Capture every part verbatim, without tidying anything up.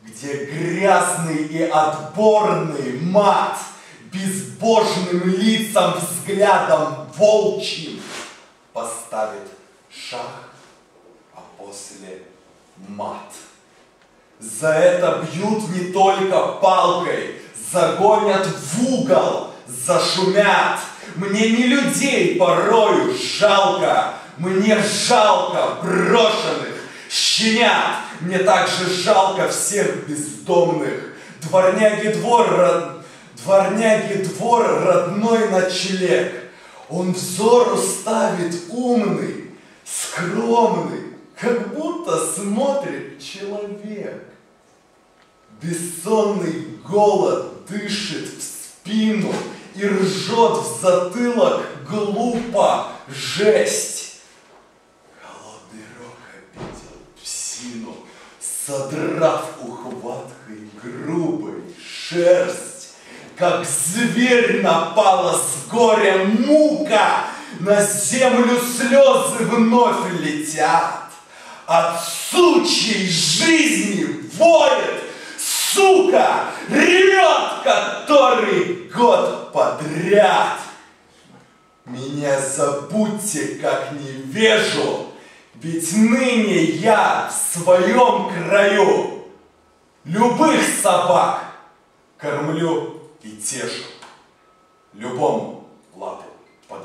где грязный и отборный мат безбожным лицам взглядом волчьим поставит шаг, а после мат. За это бьют не только палкой, загонят в угол, зашумят. Мне не людей порою жалко, мне жалко брошенных щенят. Мне также жалко всех бездомных. Дворняги двор, род... Дворняги двор родной ночлег. Он взор ставит умный, скромный, как будто смотрит человек. Бессонный голод дышит в спину и ржет в затылок глупо жесть. Холодный рог обидел псину, содрав ухваткой грубой шерсть. Как зверь напала с горя мука, на землю слезы вновь летят. От сучьей жизни воет сука, ревет который год подряд. Меня забудьте как невежу, ведь ныне я в своем краю любых собак кормлю и тешу, любому лапу подаю.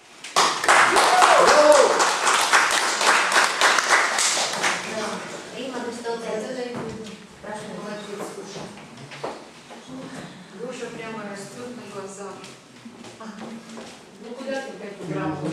Гоша прямо растет на глазах. Ну куда ты эту грамоту?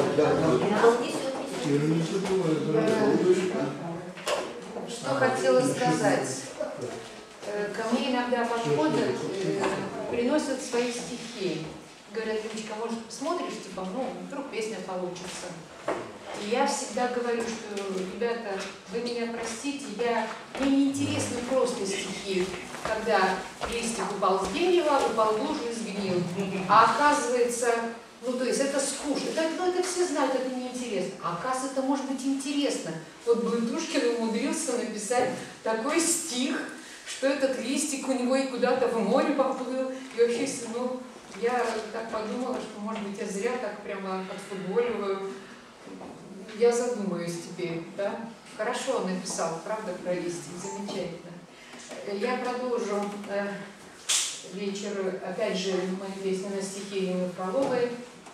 Что хотела сказать? Ко мне иногда подходят, приносят свои стихи. Говорят: Любочка, может, посмотришь, типа, ну, вдруг песня получится. И я всегда говорю, что, ребята, вы меня простите, я, мне не интересны просто стихи, когда листик упал с дерева, упал в лужу и сгнил. А оказывается, ну то есть это скучно, это, ну, это все знают, это неинтересно. А оказывается, это может быть интересно. Вот Бундушкин умудрился написать такой стих, что этот листик у него и куда-то в море поплыл. И вообще, ну, я так подумала, что, может быть, я зря так прямо отфутболиваю. Я задумаюсь теперь, да? Хорошо он написал, правда, про листик, замечательно. Я продолжу э, вечер, опять же, моя песня на стихи Ирины Фроловой.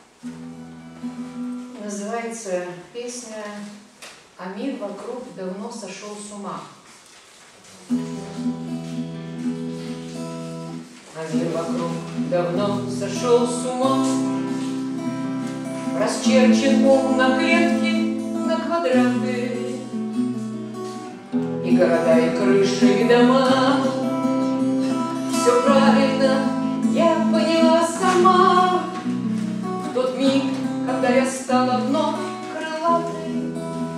Называется песня «А мир вокруг давно сошел с ума». А мир вокруг давно сошел с ума, расчерчен ум на клетки, на квадраты, и города, и крыши, и дома. Все правильно я поняла сама в тот миг, когда я стала вновь крылатой,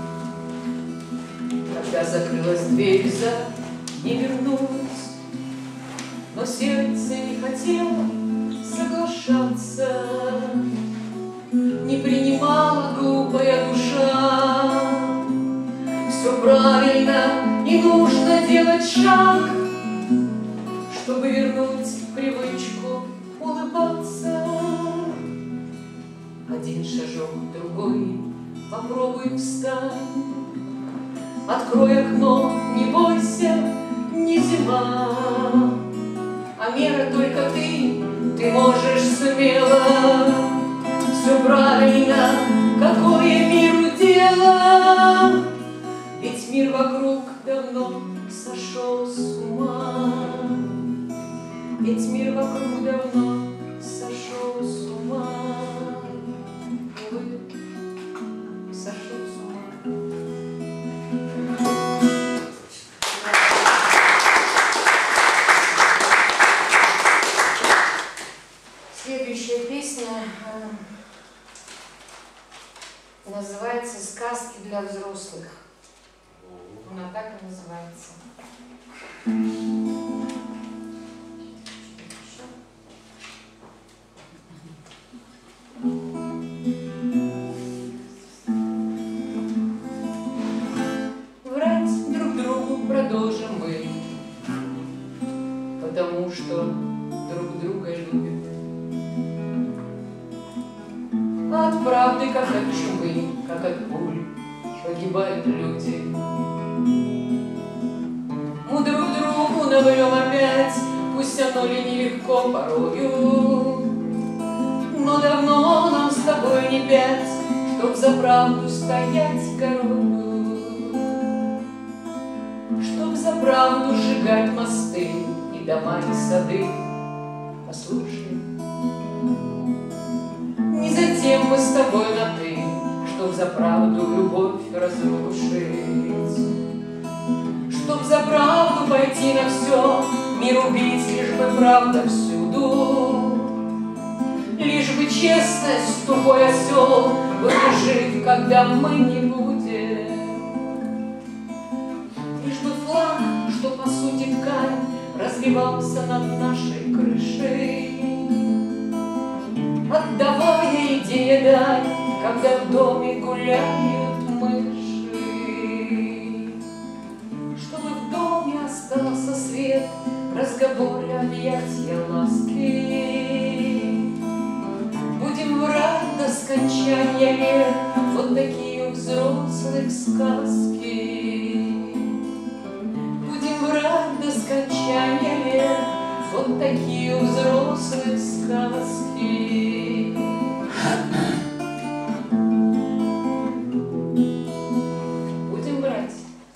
когда закрылась дверь за не вернуть. Но сердце не хотело соглашаться, не принимала глупая душа. Все правильно, и нужно делать шаг, чтобы вернуть привычку улыбаться. Один шажок, другой, попробуй встань. Открой окно, не бойся, не зима. А мера только ты, ты можешь смело. Все правильно, какое миру дело, ведь мир вокруг давно сошел с ума. Ведь мир вокруг давно сошел с ума. Увы, сошел с ума. Следующая песня называется «Сказки для взрослых». Она так и называется. потому что друг друга любят. От правды, как от чумы, как от пуль, погибают люди. Мы друг другу наврем опять, пусть оно ли нелегко порою, но давно нам с тобой не пять, чтоб за правду стоять горою, чтоб за правду сжигать мосты и дома и сады. Послушай, не затем мы с тобой на ты, чтоб за правду любовь разрушить, чтоб за правду пойти на все, мир убить, лишь бы правда всюду, лишь бы честность, тупой осел был жив, когда мы не будем, лишь бы флаг, что по сути ткань, развивался над нашей крышей, отдавая идея дань, когда в доме гуляют мыши, чтобы в доме остался свет, разговоры, объятия, ласки. Будем врать до скончания лет, вот такие у взрослых сказки. Будем врать до скончания лет, вот такие у взрослых сказки. Будем брать.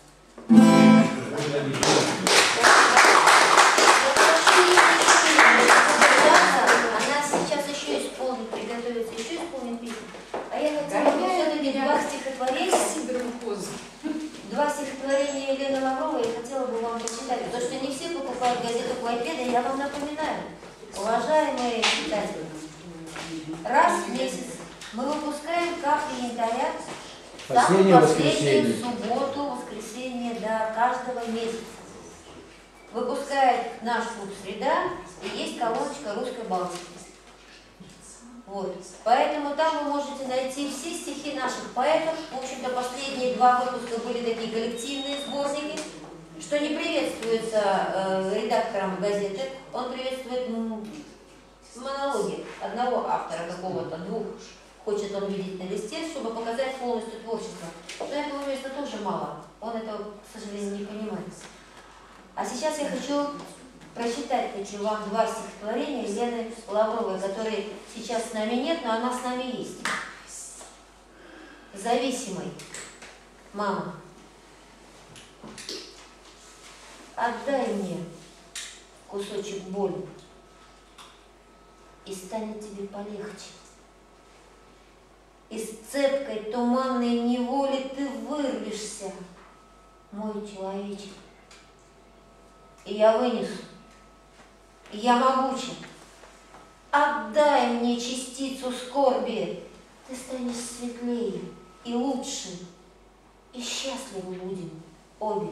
Она сейчас еще исполнит, приготовится еще исполнит песню. А я хотела бы все-таки два стихотворения. Два стихотворения Елены Лавровой я хотела бы вам почитать. Потому что не все покупают газету «Клайпеда», я вам напоминаю, уважаемые читатели, раз в месяц мы выпускаем «Капли янтаря», самую последнюю субботу, воскресенье, да, каждого месяца. Выпускает наш клуб «Среда», и есть колоночка «Русской Балтики». Вот. Поэтому там вы можете найти все стихи наших поэтов. В общем-то, последние два выпуска были такие коллективные сборники, что не приветствуется э, редактором газеты. Он приветствует ну, монологи одного автора какого-то, двух. Хочет он видеть на листе, чтобы показать полностью творчество. Но этого места тоже мало. Он этого, к сожалению, не понимает. А сейчас я хочу прочитать хочу вам два стихотворения Елены Лавровой, которой сейчас с нами нет, но она с нами есть. Зависимый. Мама, отдай мне кусочек боли, и станет тебе полегче. Из цепкой туманной неволи ты вырвешься, мой человечек. И я вынесу, и я могуча. Отдай мне частицу скорби, ты станешь светлее и лучше, и счастливы будем обе.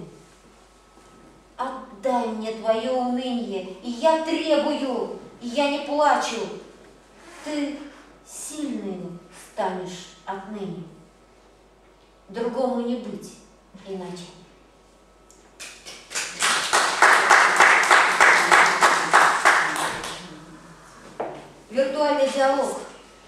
Отдай мне твое уныние, и я требую, и я не плачу. Ты сильным станешь отныне, другому не быть иначе. Виртуальный диалог.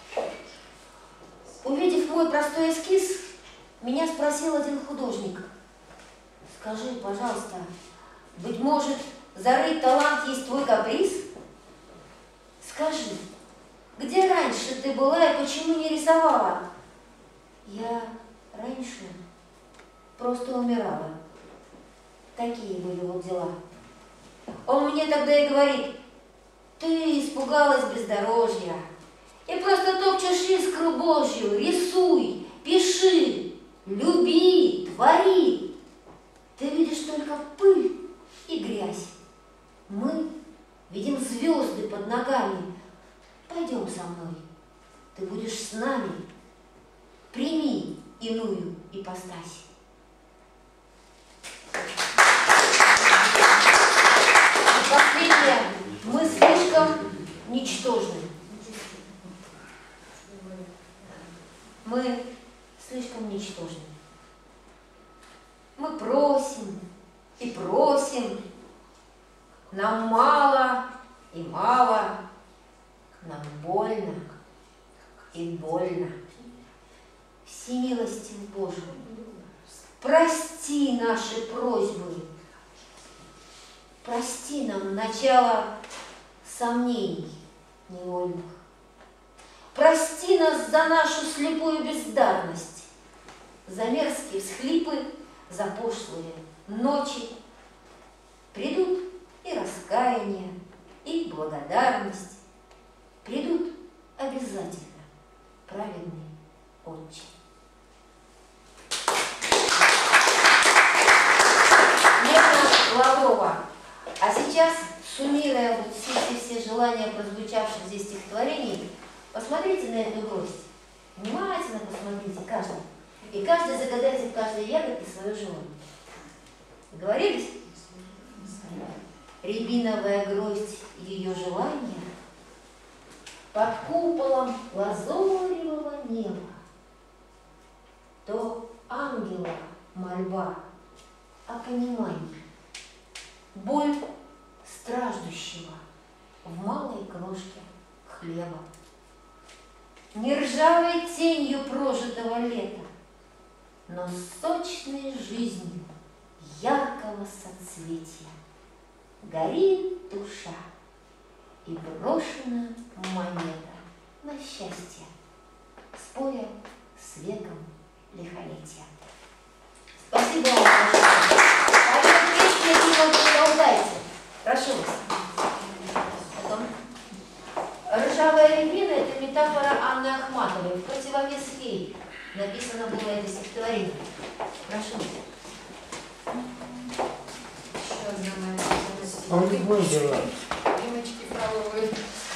Увидев мой простой эскиз, меня спросил один художник: скажи, пожалуйста, быть может, зарыть талант есть твой каприз? Скажи, где раньше ты была и почему не рисовала? Я раньше просто умирала. Такие были вот дела. Он мне тогда и говорит: ты испугалась бездорожья и просто топчешь искру Божью. Рисуй, пиши, люби, твори. Ты видишь только пыль и грязь. Мы видим звезды под ногами. Пойдем со мной, ты будешь с нами. Прими иную ипостась. И последнее. Мы слишком ничтожны. Мы слишком ничтожны. Мы просим и просим, Нам мало и мало, нам больно и больно. Всемилостив Боже, прости наши просьбы, прости нам начало сомнений невольных. Прости нас за нашу слепую бездарность, за мерзкие всхлипы, за пошлые ночи. Придут и раскаяние, и благодарность. Придут обязательно, праведный Отче. Лена Лаврова. А сейчас, суммируя вот все, все, все желания прозвучавших здесь стихотворений, посмотрите на эту гроздь. Внимательно посмотрите каждый. И каждый загадайте в каждой ягодке свое желание. Договорились? Рябиновая гроздь ее желания под куполом лазоревого неба. То ангела мольба о понимании, боль страждущего в малой крошке хлеба, не ржавой тенью прожитого лета, но сочной жизнью яркого соцветия. Горит душа, и брошена монета на счастье, споря с веком лихолетия. Спасибо вам большое. А вот песня не продолжайте. Прошу вас. Потом. Ржавая рябина – это метафора Анны Ахматовой, в противовес ей. Написано было это стихотворение. Прошу вас. Еще одна моя А у них будет дела. Римочки фроловые.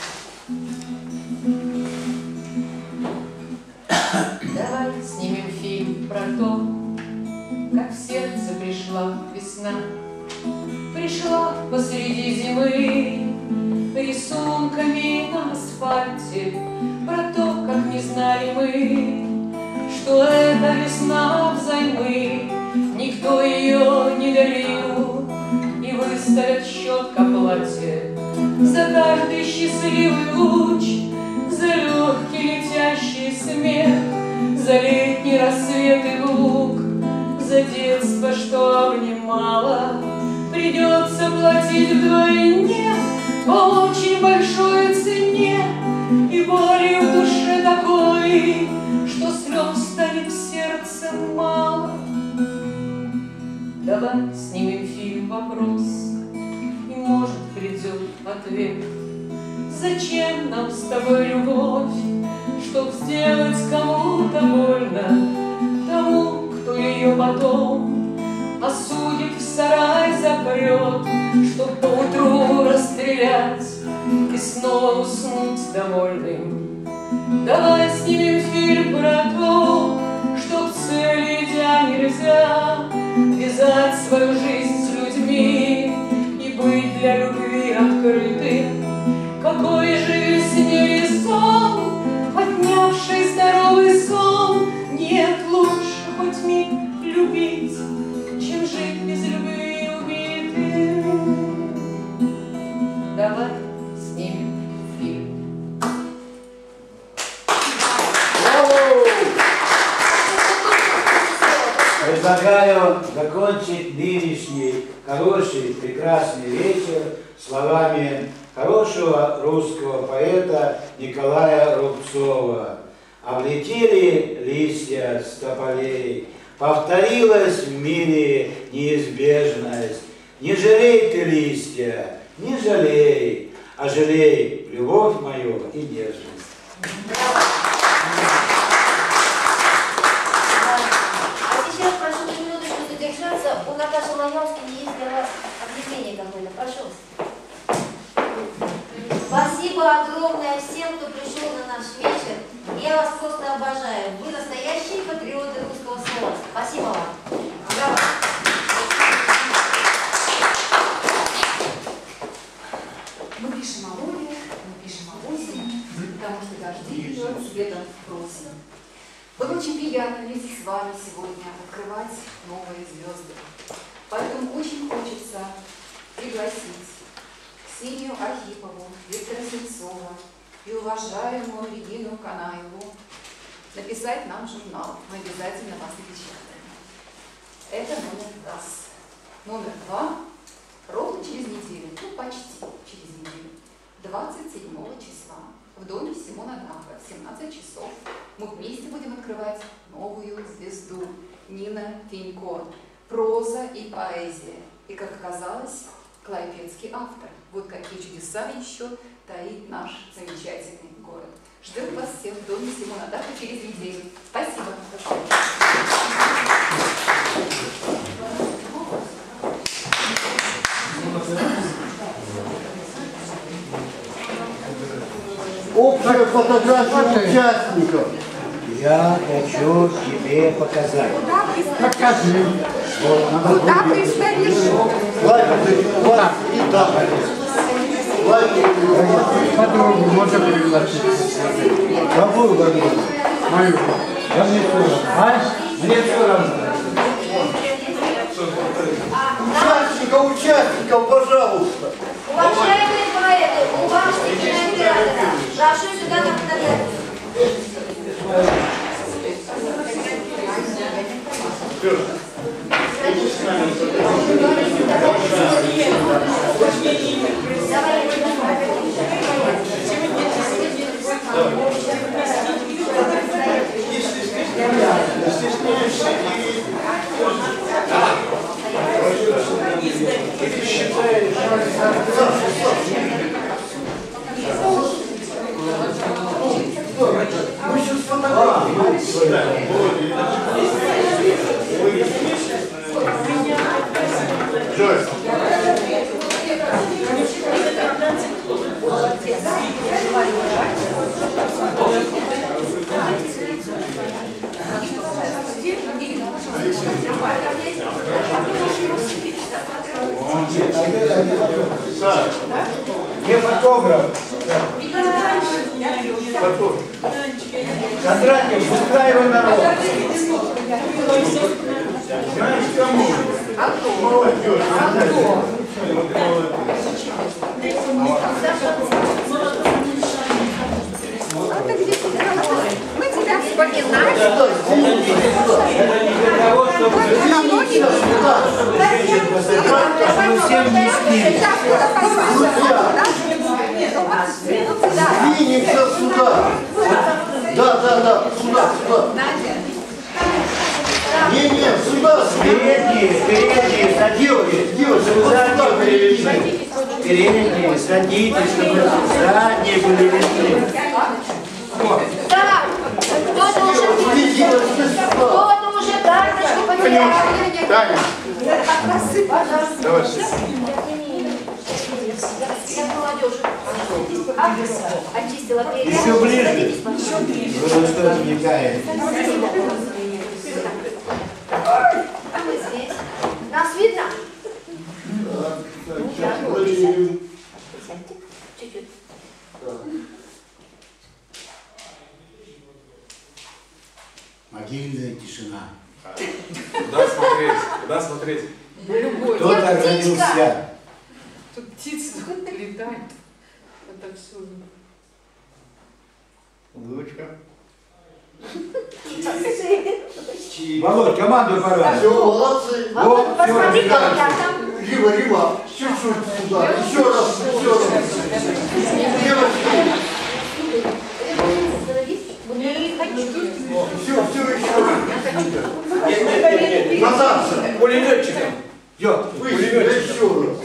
Давай снимем фильм про то, как в сердце пришла весна. Пришла посреди зимы рисунками на асфальте, про то, как не знали мы, что эта весна взаймы. Никто ее не дарил, и выставят счет к оплате за каждый счастливый луч, за легкий летящий смех, за летний рассвет и луг, за детство, что обнимало. Придется платить вдвойне по очень большой цене, и боли в душе такой, что слез станет в сердце мало. Давай снимем фильм «Вопрос», и, может, придет ответ. Зачем нам с тобой любовь, чтоб сделать кому-то больно, тому, кто ее потом осудит, в сарай запрет, чтоб поутру расстрелять и снова уснуть довольным. Давай снимем фильм про то, что к цели идя нельзя вязать свою жизнь с людьми и быть для любви открытым. Какой же весне сон, отнявший здоровый сон, нет лучше хоть миг любить, чем жить без любви убитым. Давай снимем фильм. Предлагаю закончить нынешний хороший, прекрасный вечер словами хорошего русского поэта Николая Рубцова. Облетели листья с тополей, повторилась в мире неизбежность. Не жалей ты листья, не жалей, а жалей любовь мою и нежность. У Наташи Ланевской есть для вас объявление какое-то. Прошу вас. Спасибо огромное всем, кто пришел на наш вечер. Я вас просто обожаю. Вы настоящие патриоты русского слова. Спасибо вам. Браво. Мы пишем о море, мы пишем о осени, потому что дожди льет цветом просим. Было очень приятно вместе с вами сегодня открывать новые звезды. Поэтому очень хочется пригласить Архипову, Виктора Сельцова и уважаемую Регину Канаеву написать нам журнал. Мы обязательно вас напечатаем. Это номер раз. Номер два. Ровно через неделю, ну почти через неделю, двадцать седьмого числа в доме Симона Даха в семнадцать часов мы вместе будем открывать новую звезду Нина Фенько. Проза и поэзия. И, как оказалось, клайпедский автор. Вот какие чудеса еще таит наш замечательный город. Ждем вас всех в доме Симона Даха через неделю. Спасибо. Общая фотография участников. Я хочу тебе показать. Покажи. Куда приставишь? Лайк, и да. Лайк. Подругу можно пригласить? Какую подругу? Мою. Да мне все равно. А? Мне все равно. Участников, участников, пожалуйста. Уважаемые поэты, уважайте кинооператора. Прошу сюда на фотографию. Где фотограф? Кондратьев, устраивай народ. Знаешь, кому? Молодежь. Мы тебя вспоминаем. Это не для того, чтобы всем нести. Двинемся сюда. Да, да, да, сюда, сюда. Не, не, сюда, сюда. Передние, передние, садитесь. Задние видны. Передние, садитесь, чтобы задние были видны. Да, кто-то уже, кто-то уже карточку потерял. Таня, давай. Сейчас молодежь очистила перья. Еще ближе. Вы что отвлекаете? А мы здесь. Нас видно? Сейчас проверим. Чуть-чуть. Могильная тишина. Куда смотреть? Куда смотреть? Любой. Кто-то родился. Тут птицы летают отовсюду. Дочка. Володь, команду пора. Все, молодцы. Вот, всё, посмотри, как ребята. я там. Рима, Рима, чуть-чуть сюда. Еще раз, еще раз. Девочки, Не хочу. все, все еще. Нет, нет, нет, нет. Назад. Пулеметчиком. Йо, Выше, пулеметчиком. еще раз.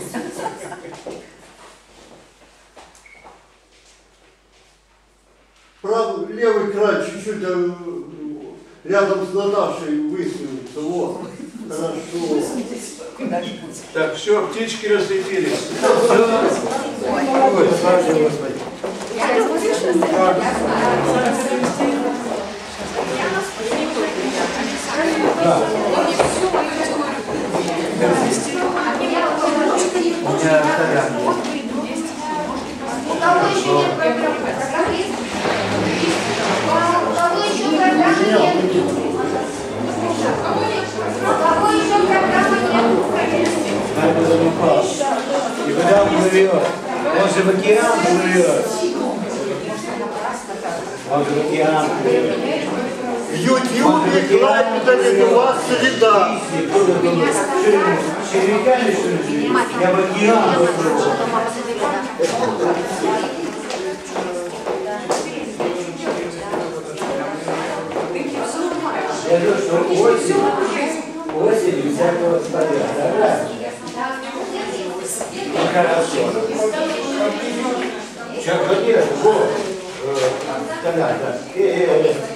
Правый, левый край чуть-чуть э, рядом с Наташей высунулся. Вот. Хорошо. Так, все, птички разлетелись. Ой, слава Господи. У меня Толян есть. У кого еще нет программы? Программа есть? У кого еще программы нет? У кого еще программы нет? И куда он живет? Он же в океан плывет. Он же в океан плывет. В Ютьюбе Клайпеда у вас среда. Червяками, что ли, живет? Я в океан плыву. Я говорю, что осень, осень всякого стоят. Да? Ну, хорошо. Сейчас, конечно, вот. Да, да.